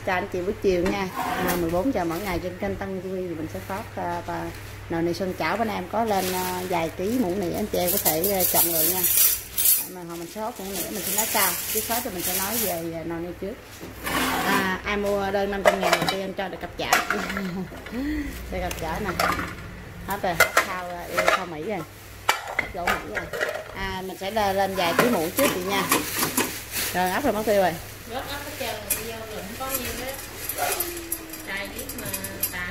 chào anh chị buổi chiều nha. 14 giờ mỗi ngày trên kênh Tân Duy mình sẽ phát nồi này sơn chảo. Bữa nay em có lên vài ký muỗng nĩa, anh chị em có thể chọn lựa nha. Mà hồi mình sẽ hốt muỗng nĩa mình sẽ nói sau, chứ hết thì mình sẽ nói về nồi này trước. Ai mua đơn 500.000 thì em cho được cặp chảo. Đây cặp chảo nè, hết rồi, thao Mỹ rồi, gỗ Mỹ rồi. Mình sẽ lên vài ký muỗng trước chị nha. Rồi ấp rồi mất tiêu rồi. Rớt ấp hết trơn rồi, vô rồi không có nhiêu đó. Trai biết mà tàn.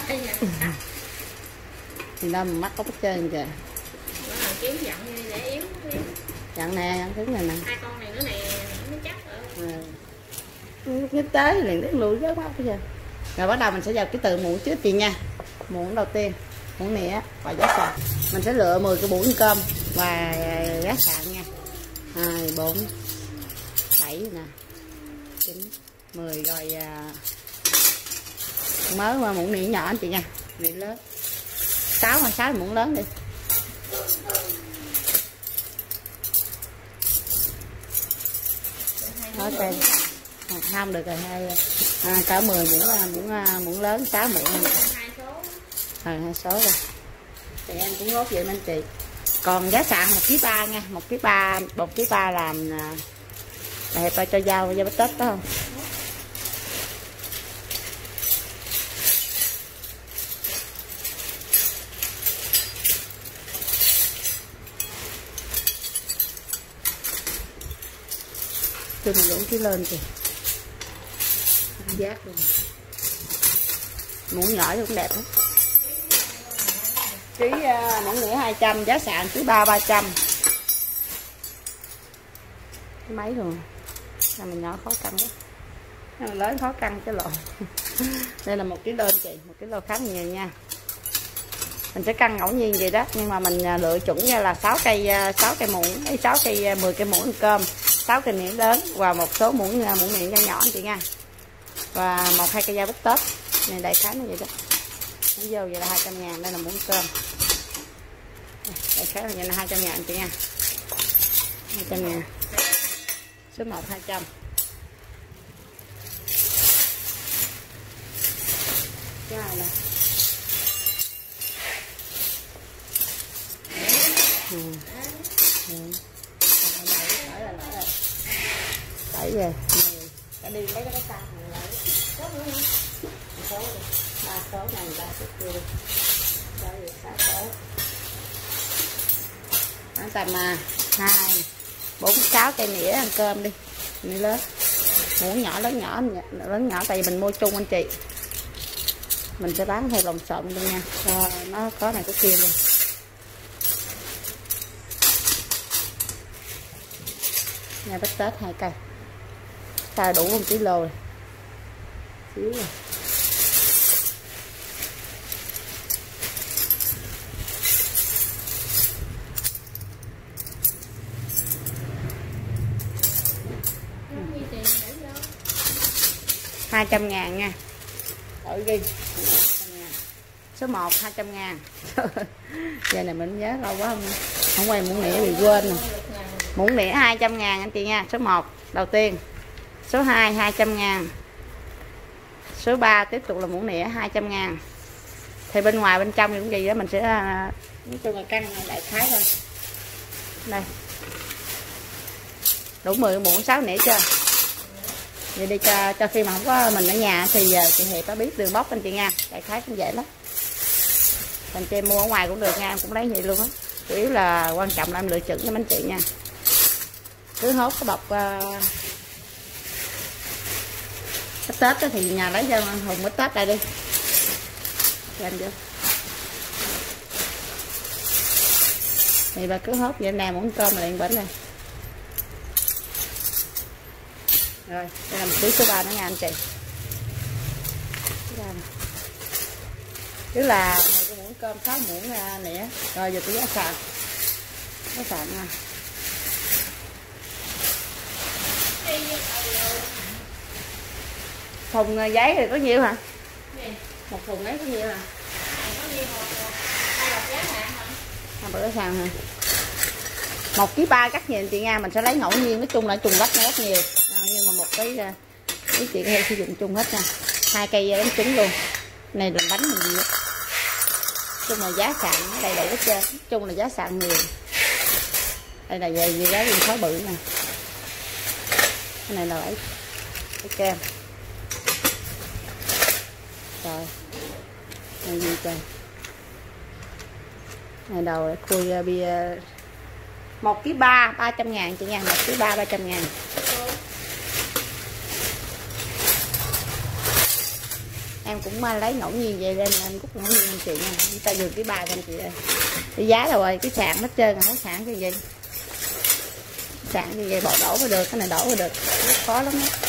Thì đâu mà mắc có hết trơn kìa. Bữa nào kiếm dặn như để yếu. Dặn nè, dặn cứng này nè. Hai con này nữa nè, nó chắc rồi. Nhớ tới liền đến lùi rớt mắt bây giờ. Rồi bắt đầu mình sẽ vào cái từ muỗng trước chị nha. Muỗng đầu tiên, muỗng nĩa và giá sạn. Mình sẽ lựa 10 cái muỗng cơm và giá sạn nha. 2, 4, 7 nè, 9, 10 rồi mới qua muỗng nĩa nhỏ anh chị nha, nĩa lớn 6 muỗng lớn đi. Đó tên không được rồi, cả 10 muỗng lớn 6 muỗng rồi 2 số rồi thì em cũng ngốt vậy anh chị. Còn giá sạn 1,3 kg nha, 1,3 kg làm đẹp cho rau bít tết đó không. Cho mình đủ cái lên kìa, giác luôn, muỗng nhỏ cũng đẹp lắm. Ký muỗng nĩa 200, giá sạn ký 300. Cái máy rồi là mình nhỏ khó cân quá, mình lớn khó cân cái lộn. Đây là 1 kg đơn chị, 1 kg khá nhiều nha. Mình sẽ cân ngẫu nhiên vậy đó, nhưng mà mình lựa chuẩn ra là 6 cây muỗng, 6 cây 10 cây muỗng cơm, 6 cây nĩa lớn và một số muỗng nĩa nhỏ nhỏ chị nha. Và 1-2 cây da bít tết này, đại khái như vậy đó. Nó vô vậy là 200.000. Đây là muỗng cơm, đại khái là vậy là 200.000 chị nha. 200.000. Số 1 200. Cái này nè. Đẩy về cái đi lấy cái sao này số 3 số này 3 số kia đi, đây 6 số tầm 2, 4, 6 cây nĩa ăn cơm đi, nĩa lớn, muỗng nhỏ lớn nhỏ tại vì mình mua chung anh chị, mình sẽ bán theo lồng xộm luôn nha, cho nó có này có kia luôn. Nha, bít tết 2 cây ta đủ 1 kg rồi, xíu rồi. Hai 200.000 nha, tự ghi số 1 200.000. Giờ này mình nhớ lâu quá không quay muỗng nĩa bị quên rồi. Muỗng nĩa 200.000 anh chị nha. Số 1 đầu tiên, số 2 200.000, số 3 tiếp tục là muỗng nĩa 200.000. Thì bên ngoài bên trong thì cũng gì đó mình sẽ nói chung là cân đại khái thôi. Đây đủ 10 muỗng 6 nĩa chưa. Vậy đi cho khi mà không có mình ở nhà thì giờ chị Hiệp có biết đường bóc anh chị nha, đại khái cũng dễ lắm. Anh chị em mua ở ngoài cũng được nha, em cũng lấy vậy luôn á. Chủ yếu là quan trọng là em lựa chọn cho anh chị nha. Cứ hốt cái bọc Tết thì nhà lấy cho Hùng bít tết đây đi. Làm chưa? Thì bà cứ hốt vậy nè, muỗng cơm là liền bển này. Rồi, đây là một ký số 3 nữa nha anh chị. Chứ là 10 cái muỗng cơm, 6 muỗng nĩa. Rồi giờ cái giá sạn. Giá sạn nha. Thùng giấy thì có nhiêu hả? Một thùng giấy có nhiêu hả? Hai bữa sàn hả? 1,3 kg cắt nhiều chị nha, mình sẽ lấy ngẫu nhiên, nói chung là trùng lắc nó rất nhiều. Nhưng mà một cái ý chị có thể sử dụng chung hết nha. 2 cây bánh trứng luôn. Này làm bánh làm gì á. Chung là giá sạn đầy đủ hết trơn. Chung là giá sạn nhiều. Đây là về giá viên khói bự nè. Cái này là cái kem. Rồi. Này gì trời. Này đầu khui bia 1 kg 300.000 chị nha, 1 kg 300.000. Em cũng lấy ngẫu nhiên vậy nên em cũng ngẫu nhiên anh chị nha. Chúng ta vừa cái 3 anh chị ơi. Cái giá rồi, cái sạn hết trơn rồi, không sạn cái gì. Sạn như vậy bỏ đổ vào được, cái này đổ vào được, rất khó lắm đó.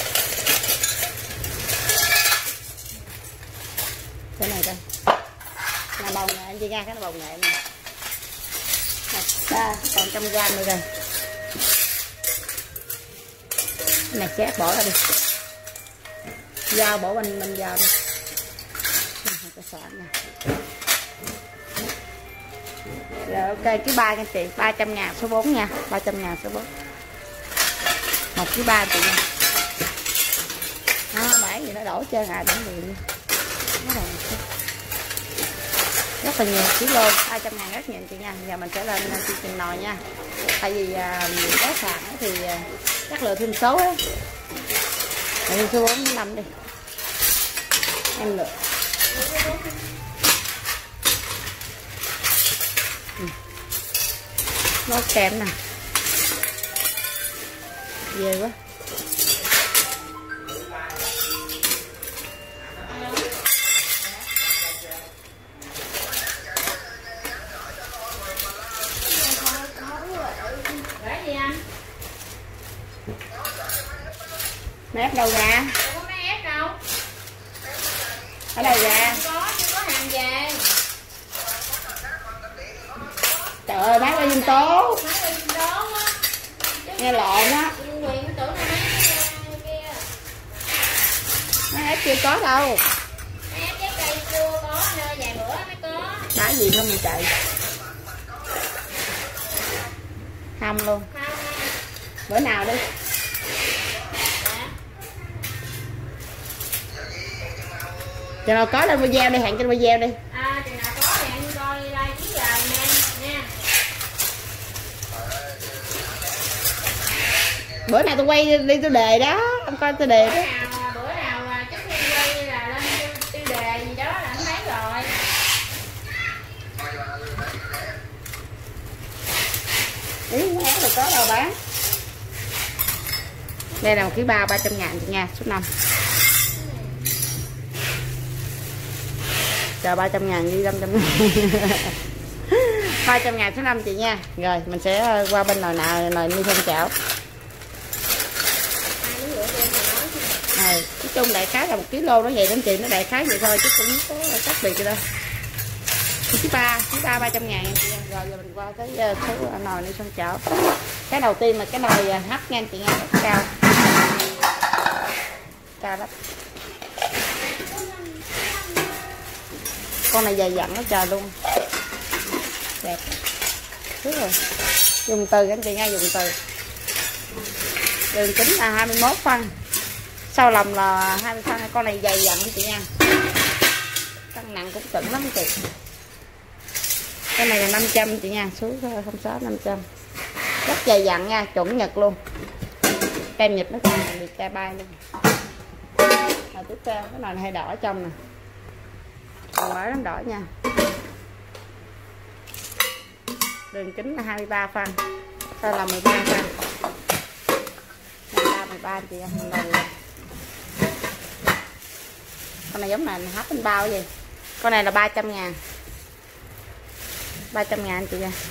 Cái này coi. Là bầu nghệ anh chị nha, cái là bầu nghệ này. Đây, còn 100g nữa rồi. Cái này xếp bỏ ra đi. Dao bỏ bên dao đi. Cái sạn này. Rồi ok, cái 3 nha chị, 300.000 số 4 nha, 300.000 số 4. 1 kg 3 chị nha. Đó, bãi gì nó đổ chơi à, đổ liền. Rất là nhiều kilo, 200.000 rất nhiều chị nha. Giờ mình sẽ lên chương trình nồi nha. Tại vì giá sạn thì chắc lựa thêm số á. Thêm số 4 đến 5 đi. Em lựa. Nó kem nè. Ghê quá. Máy ép đâu ra? Không có máy ép đâu. Ở đâu ra? Chưa có hàng về. Trời ơi, máy qua Dinh Tố. Máy qua Dinh Tố á. Nghe lộn á. Quyền tưởng là máy kia. Máy ép chưa có đâu. Máy ép trái cây chưa có, nơi vài bữa mới có. Đá gì không mình chạy. Không luôn. Không. Bữa nào đi. Chừng nào có lên video đi, hẹn trên video đi. Chừng nào có thì anh coi like chứ giờ nha. Bữa nào tôi quay đi tôi đề đó, ông coi tôi đề đó. Bữa nào trước khi quay là lên tiêu đề gì đó là anh thấy rồi. Ý không ép được có đâu bán. Đây là 1 kg 300.000 chị nha, số 5. Chờ 300.000 đi 500.000. 300.000 số 5 chị nha. Rồi mình sẽ qua bên nồi nào, nồi ni không chảo. Nói chung đại khái là 1 kg nó vậy đến chị, nó đại khái vậy thôi chứ cũng có cách biệt gì đâu. Kg 3 300.000 chị. Rồi giờ mình qua cái số nồi ni không chảo. Cái đầu tiên là cái nồi hấp nha chị nha, cao. Cao lắm. Con này dày dặn nó trời luôn. Đẹp. Đúng rồi. Dùng từ anh chị nha, dùng từ. Đường kính là 21 phân. Sau lòng là 20 phân. Con này dày dặn anh chị nha. Cân nặng cũng chuẩn lắm chị. Cái này là 500 chị nha, số 06 500. Rất dày dặn nha, chuẩn Nhật luôn. Kem Nhật nó còn bị ca bay luôn. Rồi tiếp theo cái nồi này hơi đỏ ở trong nè. Còn mới lắm đỏ nha. Đường kính là 23 phân. Sau là 13 phân. 13 chị em. Con này giống này hấp bánh bao gì. Con này là 300.000. 300.000 chị nha.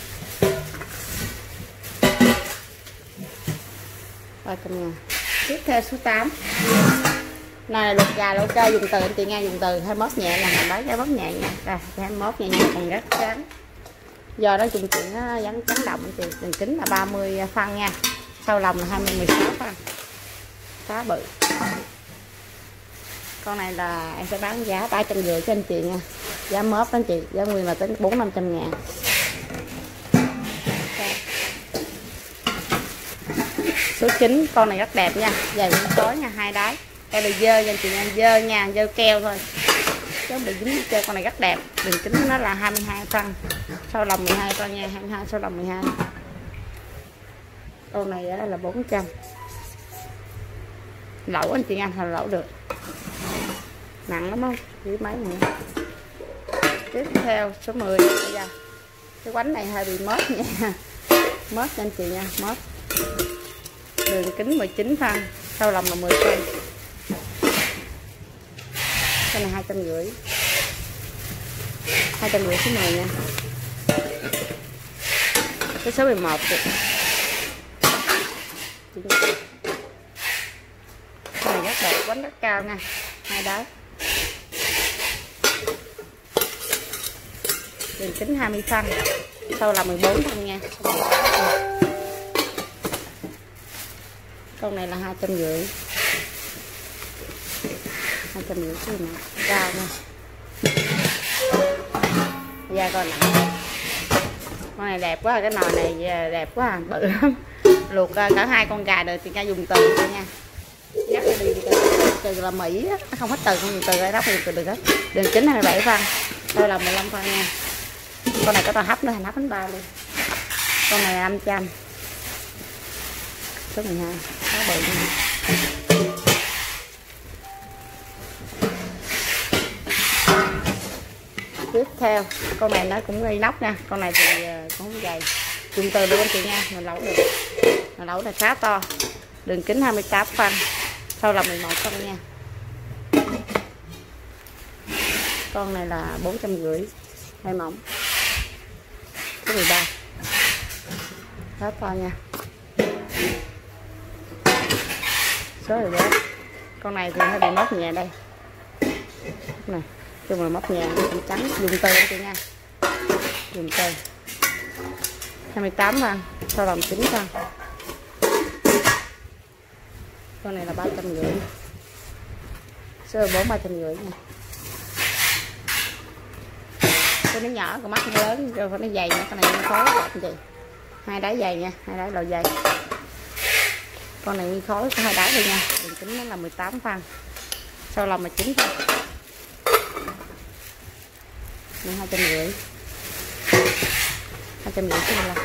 300.000. Tiếp theo số 8. Này là luộc gà là ok, dùng từ anh chị nghe, dùng từ 21 nhẹ là mình bán cái bóp nhẹ nha. Rồi 21 nhẹ nhẹ còn rất trắng. Do đó dùng chuyện nó vẫn trắng động anh chị. Đường kính là 30 phân nha. Sau lòng là 16 phân. Khá bự. Con này là em sẽ bán giá 350 cho anh chị nha. Giá mớp anh chị, giá nguyên là tính 400-500.000. Số 9, con này rất đẹp nha, dài cũng tối nha, 2 đáy. Cây bị dơ nha chị nha, dơ nha, dơ keo thôi chứ không bị dính chơi. Con này rất đẹp, đường kính nó là 22 phân, sau lòng 12 phân nha, 22 sau lòng 12. Con này là 400. Lẩu anh chị ăn thành lẩu được, nặng lắm không chỉ mấy nữa. Tiếp theo số 10 bây giờ. Cái bánh này hơi bị mớt nha, mớt cho anh chị nha, mớt. Đường kính 19 phân, sau lòng là 10 phân. Cái này 250, 250 số 10 nha. Cái số 11 kìa. Cái này rất đẹp, bánh rất cao nha, hai đá. Đường kính 20 phân, sau là 14 phân nha. Con này là 250, 250 cái này cao nha. Da con nặng. Con này đẹp quá, cái nồi này đẹp quá, bự lắm. Luộc cả 2 con gà được thì ca dùng từ nha. Dắt đi từ là Mỹ á, không hết từ, không dùng từ, đắp dùng từ được hết. Đường kính 27 phân, đây là 15 phân nha. Con này có tao hấp nữa, hấp bánh bao luôn. Con này là 500. Số 12, nó bự nha. Tiếp theo con này nó cũng gây nóc nha, con này thì cũng không dày, dùng từ luôn anh chị nha, mình lẩu được. Mình lẩu này khá to, đường kính 28 phân, sau là 11 phân nha. Con này là 450, hơi mỏng. Số 13 khá to nha. Số 14, con này thì hơi bị móc nhẹ đây này, chung là móc nhẹ, cũng trắng, dùng từ anh chị nha, dùng từ 28 phân, sau lòng 9 phân. Con này là 350, số 14 350 nha. Cái nó nhỏ, con mắt nó lớn, rồi nó dày nha, con này nó khó anh chị. Hai đáy dày nha, hai đáy đầu dày. Con này nguyên khối có hai đáy thôi nha, đường kính nó là 18 phân, sau lòng là 9 phân. Này 250, 250 cái này là.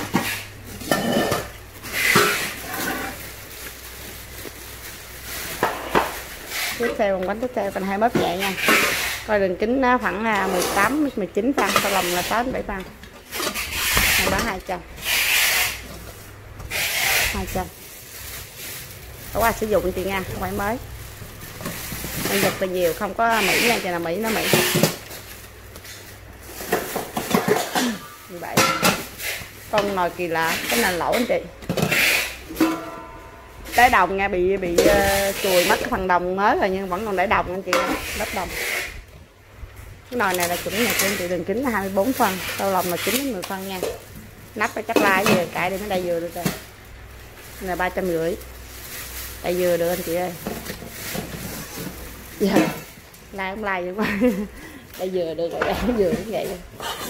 Tiếp theo con bánh tiếp theo còn 2 mớp nhẹ nha. Coi đường kính nó khoảng 18 19 phân, sau lòng là 6 7 phân. Này bán 200. 200. Có qua sử dụng chị nha, không phải mới. Anh Nhật là nhiều, không có Mỹ nha, chị nào Mỹ nó Mỹ. 17. Con nồi kỳ lạ, cái này lẩu anh chị. Đáy đồng nha, bị chùi mất cái phần đồng mới rồi nhưng vẫn còn để đồng anh chị, đất đồng. Cái nồi này là chuẩn nhật anh chị, đường kính là 24 phân, sau lòng là 9 đến 10 phân nha. Nắp phải chắc lai vừa cãi đi mới đây vừa được rồi. Cái này 350. Đây vừa được anh chị ơi. Giờ lai không lai vậy quá. Đây vừa được rồi, đây vừa như vậy rồi.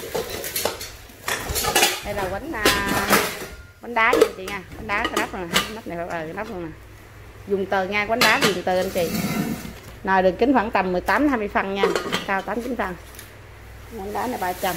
Đây là bánh đá nha chị nha, bánh đá cái nắp này, nắp này phải cái nắp luôn nè. Dùng tờ nha, bánh đá dùng tờ anh chị. Nồi đường kính khoảng tầm 18 20 phân nha, cao 8 9 phân. Bánh đá này 300.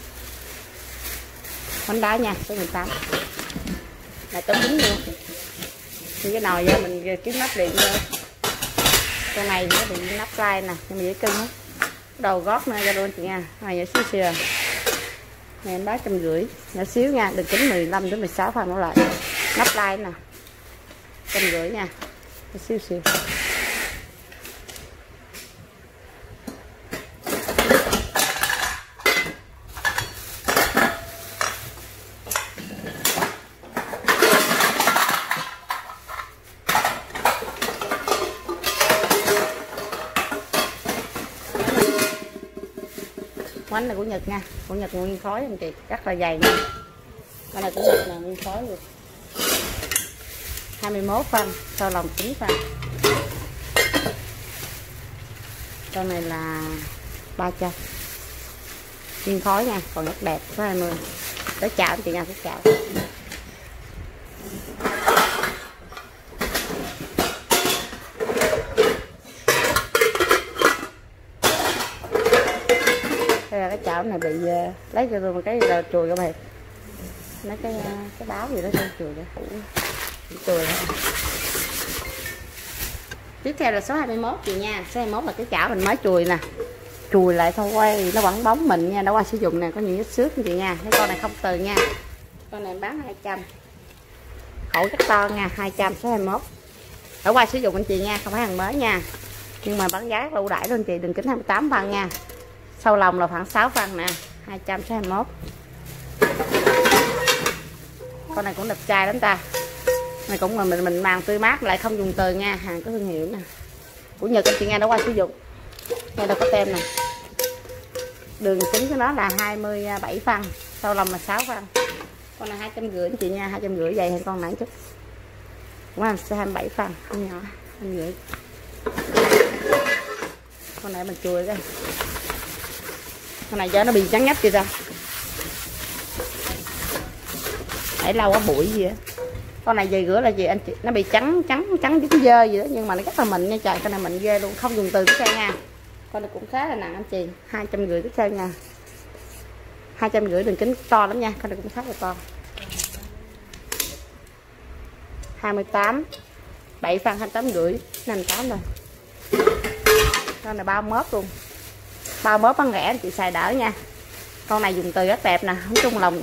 Bánh đá nha, số 18. Là có kính luôn. Thì cái nồi ra mình kiếm nắp điện vô. Con này thì nó bị nắp lai nè, nhưng mà dễ cưng hết. Đầu gót nữa ra luôn chị nha, này nhỏ xíu xìa. Này em bán 150, nhỏ xíu nha, đường kính 15 đến 16 phân nó lại. Nắp lai nè, 150 nha, nhỏ xíu xìu. Bánh này của Nhật nha, của Nhật nguyên khói anh chị, rất là dày nha. Cái này của Nhật là nguyên khói luôn. 21 phân, sau lòng 9 phân. Con này là 300. Nguyên khói nha, còn rất đẹp, số 20. Tới chào anh chị nha, tới chào. Đây là cái chảo này bị lấy cho tôi một cái chùi các bạn, lấy cái báo gì đó cho chùi để chùi lại. Tiếp theo là số 21 chị nha. Số 21 là cái chảo mình mới chùi nè, chùi lại thôi quay nó vẫn bóng mịn nha, đã qua sử dụng nè, có những vết xước chị nha. Cái con này không từ nha, con này bán 200, khẩu rất to nha, 200 số 21 đã qua sử dụng anh chị nha, không phải hàng mới nha, nhưng mà bán giá ưu đãi luôn chị. Đường kính 28 phân nha, sau lòng là khoảng 6 phân nè, 200 số 21. Con này cũng đẹp trai lắm ta, này cũng mà mình màng tươi mát, lại không dùng từ nha, hàng có thương hiệu nè, của Nhật anh chị nha, đã qua sử dụng. Đây là có tem nè, đường kính của nó là 27 phân, sau lòng là 6 phân. Con này 250 anh chị nha, 250 dày hơn con nãy chút, cũng là 27 phân, con nhỏ 250. Con này mình chùi đây, con này cho nó bị trắng nhách chưa ta, để lâu quá bụi gì á. Con này về rửa là gì anh chị, nó bị trắng dính dơ gì đó, nhưng mà nó rất là mịn nha trời. Con này mịn ghê luôn, không dùng từ tiếp theo nha. Con này cũng khá là nặng anh chị, 250 tiếp theo nha, 250 đường kính to lắm nha. Con này cũng khá là to, 28 7 phân, 28,5 58 rồi. Con này bao mớp luôn, bao mớp bán rẻ anh chị xài đỡ nha. Con này dùng từ rất đẹp nè, không trung lòng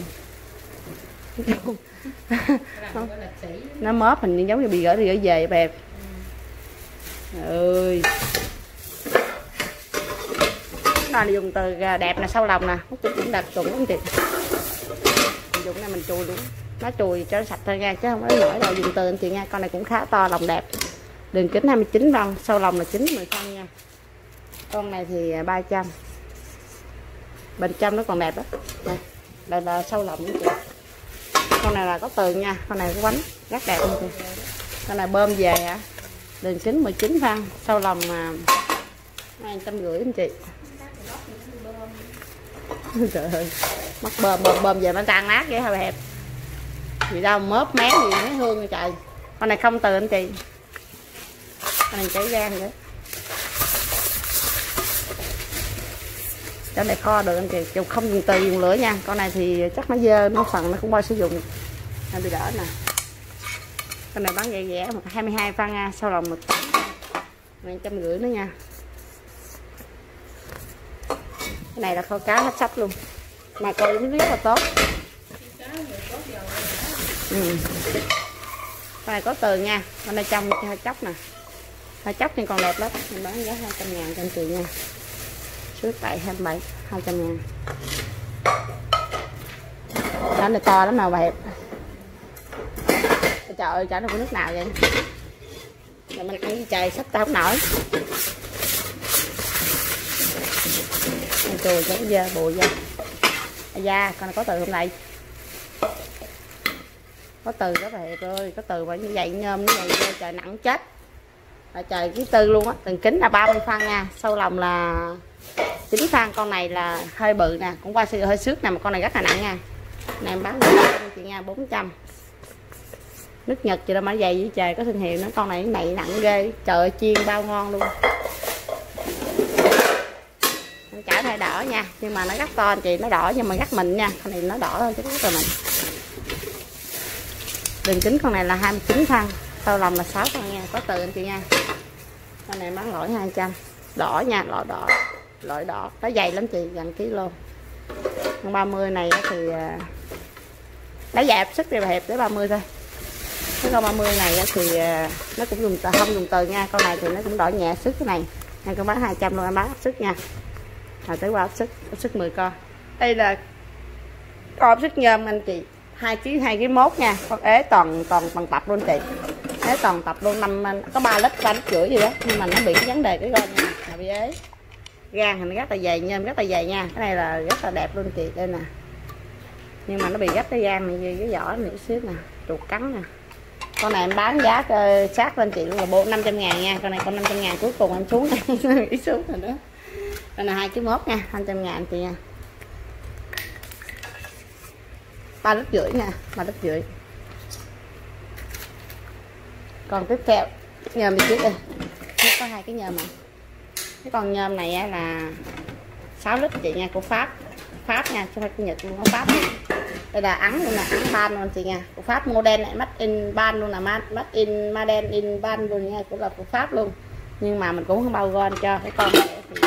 nó mớp hình như giống như bị gửi đi gửi về bẹp. Ơi nó này dùng từ đẹp nè, sau lòng nè, cũng đặt chuẩn không chị. Dùng này mình chùi luôn, nó chùi cho nó sạch thôi nha, chứ không có nổi đâu dùng từ anh chị nha. Con này cũng khá to, lòng đẹp, đường kính 29 phân, sau lòng là 90 phân nha. Con này thì 300, bên trong nó còn đẹp đó. Đây là sau lòng nữa chị. Con này là có từ nha, con này có bánh rất đẹp luôn chị. Con này bơm về hả, đường kính 19 phân, sau lòng 250 anh chị. Trời ơi, mất bơm về nó tan nát vậy hả hẹp gì đâu, mớp mén gì mấy hương rồi trời. Con này không từ anh chị, con này cháy gan nữa, cái này kho được anh chị, dùng không dùng từ dùng lửa nha. Con này thì chắc nó dơ, nó phần nó cũng bao sử dụng nên bị đỡ nè. Con này bán rẻ rẻ 22 phân nha, sau lòng 150 nữa nha. Cái này là kho cá hết sách luôn, mà coi cũng rất là tốt. Con này có từ nha, con này trong hơi chóc nè, hơi chóc nhưng còn đẹp lắm. Mình bán giá 200.000 cho anh chị nha, số tại 27 200.000. Đó này to lắm nào bà hẹp. Trời ơi chả nó có nước nào vậy, là mình ăn cái trời sắp tao không nổi. Chùi cho nó dơ bụi ra. Da con này có từ hôm nay, có từ đó bà hẹp ơi, có từ mà như vậy nhôm như vậy trời nặng chết. Trời cái tư luôn á, đường kính là 30 phân nha, sau lòng là 9 phân. Con này là hơi bự nè, cũng qua hơi xước nè, mà con này rất là nặng nha. Này em bán chị nha, 400. Nước Nhật chị đâu mà dày với trời, có thương hiệu nữa. Con này nặng ghê, trời ơi, chiên bao ngon luôn. Chả thay đỏ nha, nhưng mà nó rất to anh chị, nó đỏ nhưng mà rất mịn nha. Con này nó đỏ hơn chứ rất là mịn. Đường kính con này là 29 phân, sau lòng là 6 phân nha, có từ anh chị nha. Con này bán lỗi 200, đỏ nha, loại đỏ, nó dày lắm chị, gần kg. Con 30 này thì lấy dẹp sức thì bà hẹp tới 30 thôi. Cái con 30 này thì nó cũng dùng không dùng từ nha. Con này thì nó cũng đỏ nhẹ sức, cái này em con bán 200 luôn, em bán áp sức nha. Rồi tới qua áp sức 10 con. Đây là con áp sức nhôm anh chị, 2 kg 1 nha. Con ế toàn tập luôn chị, ế toàn tập luôn, có 3 lít rưỡi gì đó, nhưng mà nó bị vấn đề cái con nha, là bị ế. Gan thì nó rất là dày, nhôm rất là dày nha. Cái này là rất là đẹp luôn chị, đây nè, nhưng mà nó bị gấp cái gan này, cái vỏ này xíu nè, chuột cắn nè. Con này em bán giá sát lên chị luôn là 500.000 nha. Con này con 500.000 cuối cùng em xuống này ít xuống rồi đó. Con này 2 kg 1 nha, 200.000 chị nha, 3 lít rưỡi nha, 3 lít rưỡi. Còn tiếp theo nhôm đi trước đi, có 2 cái nhôm này. Cái con nhôm này là 6 lít chị nha, của Pháp nha, chứ không phải của Nhật luôn, của Pháp luôn. Đây là ắn luôn nè, ắn ban luôn chị nha, của Pháp model này, made in ban luôn, là made in model in ban luôn nha, cũng là của Pháp luôn. Nhưng mà mình cũng không bao gòn cho cái con này thì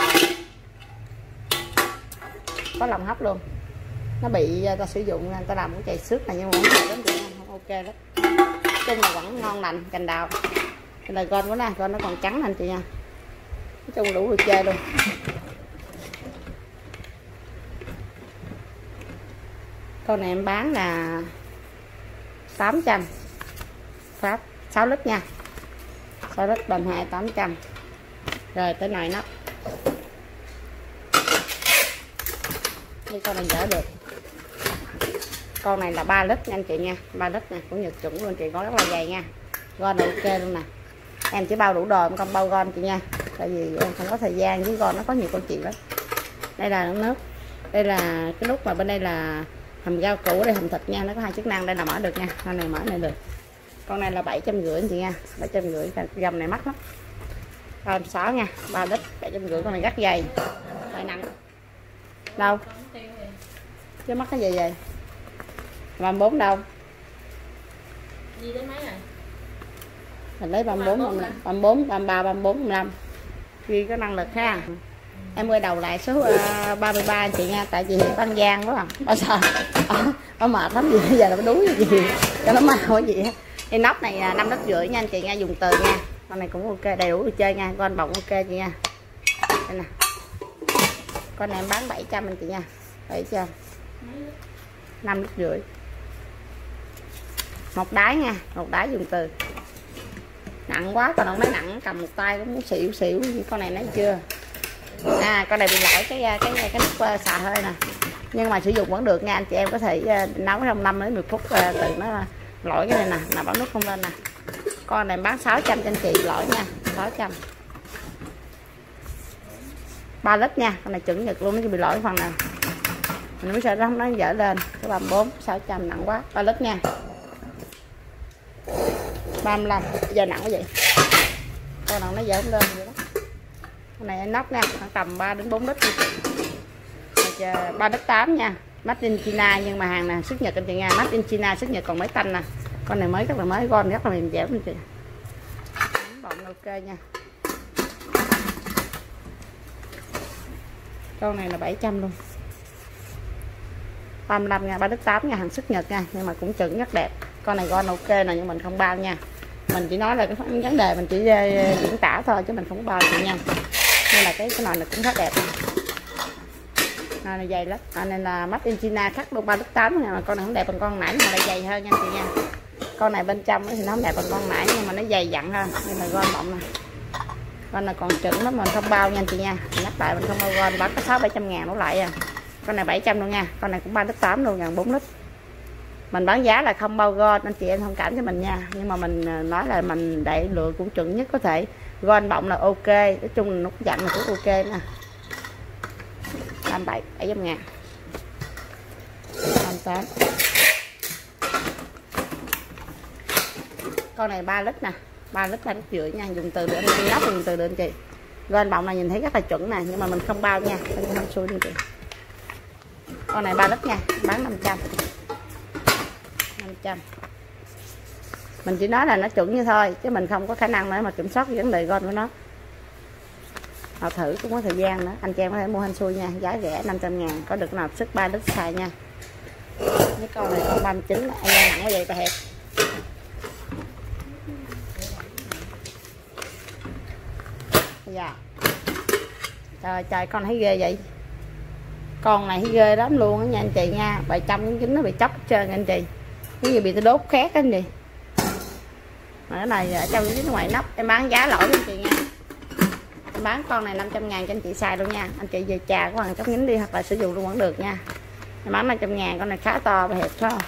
có lòng hấp luôn. Nó bị ta sử dụng người ta làm cũng chạy xước này, nhưng mà không lắm chị nha, không ok đó. Chung là vẫn ngon lành, cành đào. Đây là con của nó, con nó còn trắng anh chị nha. Nói chung đủ được chơi luôn. Con này em bán là 800. Pháp 6 lít nha. 6 lít bằng 2 800. Rồi tới nồi nắp. Đây con này dở được. Con này là 3 lít nha anh chị nha, 3 lít nè, của Nhật chuẩn luôn chị, có rất là dày nha. Gon ok luôn nè. Em chỉ bao đủ đồ, em không bao gon chị nha. Tại vì em không có thời gian, với gon nó có nhiều câu chuyện lắm. Đây là nước. Đây là cái nút mà bên đây là hầm rau củ, đây hầm thịt nha, nó có 2 chức năng, đây là mở được nha, con này mở này được. Con này là 750 anh chị nha, 750, dòng này mắc lắm. Con 6 nha, 3 lít 750, con này rất dày. Lại nặng. Đâu? Chứ mắc cái gì vậy? 34 đâu? Gì đến mấy rồi? Mình lấy 34, 34, 33, 34, 35. Ghi có năng lực ha. Em quay đầu lại số 33 anh chị nha, tại vì hiện An Giang quá à. Bao giờ nó mệt lắm gì, bây giờ là nó đuối gì cho nó mau cái gì. Cái nóc này 5 lít rưỡi nha anh chị nha, dùng từ nha. Con này cũng ok, đầy đủ được chơi nha, con bọng ok chị nha. Đây nè. Con này em bán 700 anh chị nha. 700. 5 lít rưỡi. Một đáy nha, một đáy dùng từ. Nặng quá, còn không nói nặng, cầm một tay cũng muốn xỉu. Con này nói chưa. Con này bị lỗi cái nút xà hơi nè, nhưng mà sử dụng vẫn được nha anh chị em, có thể nấu trong 5 đến 10 phút tự nó lỗi cái này nè, là bấm nút không lên nè. Con này bán 600 cho anh chị, lỗi nha, 600. 3 lít nha, con này chuẩn Nhật luôn, nó bị lỗi phần này mình mới sợ nó không nó dở lên. Cái 34 600 nặng quá. 3 lít nha, 35 giờ nặng cái gì, con nào nó dở không lên vậy đó. Con này nóc nha, tầm 3 đến 4 lít. 3 lít 8 nha, made in China, nhưng mà hàng này xuất Nhật anh chị nha, made in China xuất Nhật, còn mấy tanh nè. Con này mới rất là mới, gon rất là mềm dẻo anh chị. Bọng ok nha. Con này là 700 luôn. 35 nha, 3 lít 8 nha, hàng xuất Nhật nha, nhưng mà cũng chuẩn rất đẹp. Con này gon ok nè, nhưng mình không bao nha. Mình chỉ nói là cái vấn đề mình chỉ diễn tả thôi, chứ mình không bao chị nha. Nên là cái nồi này cũng rất đẹp. Nồi này dày lắm, nên là made in China khắc luôn 3 lít 8 nha, mà con này không đẹp bằng con nãy, mà lại dày hơn nha chị nha. Con này bên trong thì nó không đẹp bằng con nãy, nhưng mà nó dày dặn hơn, nên là gon bọng nè. Con này còn chuẩn lắm, mình không bao nha chị nha. Mình nhắc lại mình không bao gon, bán có 600-700 ngàn đổ lại à. Con này 700 luôn nha, con này cũng 3 lít 8 luôn, gần 4 lít. Mình bán giá là không bao gon, anh chị em thông cảm cho mình nha, nhưng mà mình nói là mình để lựa cũng chuẩn nhất có thể. Gon bọng là ok, nói chung là nút dặn là cũng ok nè. 37 700 ngàn. 38. Con này 3 lít nè, 3 lít 3 lít rưỡi nha, dùng từ để đi nóc, dùng từ được anh chị. Gon bọng này nhìn thấy rất là chuẩn nè, nhưng mà mình không bao nha, không xui đi chị. Con này 3 lít nha, bán 500. 500. Mình chỉ nói là nó chuẩn như thôi, chứ mình không có khả năng để mà kiểm soát vấn đề gon của nó. Họ thử cũng có thời gian nữa, anh chị em có thể mua hên xui nha, giá rẻ 500 ngàn, có được nạp sức 3 lít xài nha. Cái con này con 39, ai ra nặng quá vậy bà hẹp. Dạ. Trời trời, con thấy ghê vậy. Con này thấy ghê lắm luôn á nha anh chị nha, bài trong cái kính nó bị chóc hết trơn anh chị. Cái gì bị tôi đốt khét anh chị. Mà cái này ở trong cái ngoài nắp em bán giá lỗi anh chị nha. Em bán con này 500 ngàn cho anh chị xài luôn nha. Anh chị về trà có hàng chóc nhính đi, hoặc là sử dụng luôn vẫn được nha. Em bán 500 ngàn, con này khá to và hẹp phải không?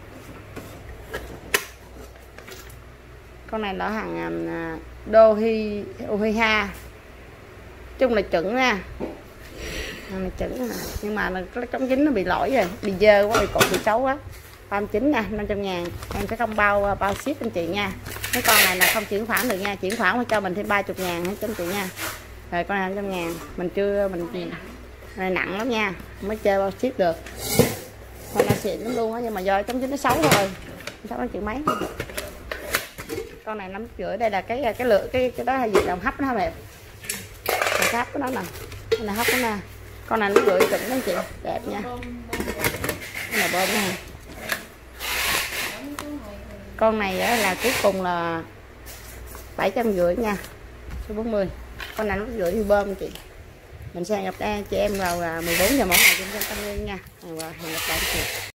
Con này là hàng Dohiha. Chung là chuẩn nha. Này chuẩn nè, nhưng mà cái chống dính nó bị lỗi rồi, bị dơ quá, bị cột bị xấu quá. 39 nha, 500 ngàn. Em sẽ không bao ship anh chị nha. Cái con này là không chuyển khoản được nha, chuyển khoản phải cho mình thêm 30 ngàn hết cho anh chị nha. Rồi con này 500 ngàn, mình chưa này nặng lắm nha, mới chơi bao xiết được. Con này xịn lắm luôn á, nhưng mà do chống chín nó xấu thôi, xấu nó chịu mấy. Con này 5,5. Đây là cái lựa cái đó là gì, đồng hấp nó mềm, cái hấp của nó nè, cái này hấp nó nè. Con này nó rưỡi chỉnh đó chị, đẹp nha. Cái này bơm nè. Con này là cuối cùng là 750 nha, số 40. Con này nó rưỡi như bơm chị. Mình sẽ gặp chị em vào 14 giờ mỗi ngày trên kênh Tâm Nguyên nha. Hẹn gặp lại chị.